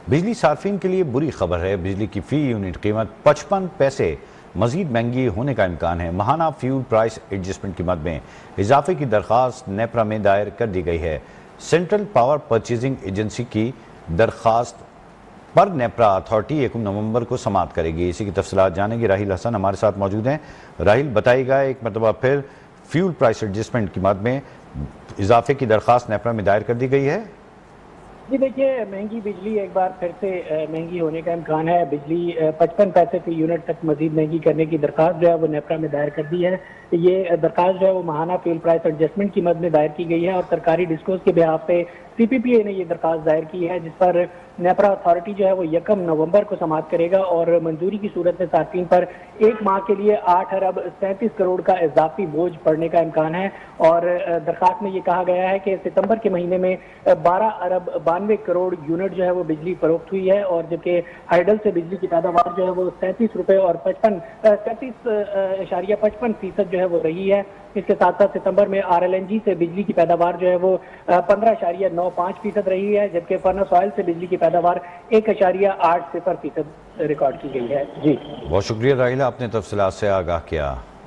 बिजली सार्फिन के लिए बुरी खबर है। बिजली की फी यूनिट कीमत 55 पैसे मजीद महंगी होने का इम्कान है। महाना फ्यूल प्राइस एडजस्टमेंट कीमत में इजाफे की दरख्वास्त नेपरा में दायर कर दी गई है। सेंट्रल पावर परचेजिंग एजेंसी की दरख्वास्त पर नेपरा अथॉरिटी 1 नवंबर को समाप्त करेगी। इसी की तफसीलात जानेंगे। राहिल हसन हमारे साथ मौजूद हैं। राहिल, बताइएगा, एक मरतबा फिर फ्यूल प्राइस एडजस्टमेंट कीमत में इजाफे की दरख्वास्त नेपरा में दायर कर दी गई है। जी देखिए, महंगी बिजली एक बार फिर से महंगी होने का इम्कान है। बिजली 55 पैसे फी यूनिट तक मजीद महंगी करने की दरखास्त जो है वो नेपरा में दायर कर दी है। ये दरखास्त जो है वो महाना फ्यूल प्राइस एडजस्टमेंट की मद में दायर की गई है और सरकारी डिस्कोर्स के बिहाफ पे सीपीपीए ने ये दरखास्त दायर की है, जिस पर नेपरा अथॉरिटी जो है वो 1 नवंबर को समाप्त करेगा और मंजूरी की सूरत में सार्फिन पर 1 माह के लिए 8 अरब 37 करोड़ का इजाफी बोझ पड़ने का इम्कान है। और दरखास्त में ये कहा गया है कि सितंबर के महीने में 12 अरब 92 करोड़ यूनिट जो है वो बिजली फरोख्त हुई है और जबकि हाइडल से बिजली की पैदावार जो है वो 37 रुपए और 37.55% जो है वो रही है। इसके साथ साथ सितंबर में आरएलएनजी से बिजली की पैदावार जो है वो 15.95% रही है, जबकि फर्नेस ऑयल से बिजली की पैदावार 1.80% रिकॉर्ड की गई है। जी बहुत शुक्रिया राहिल, आपने तफसीलात से आगाह किया।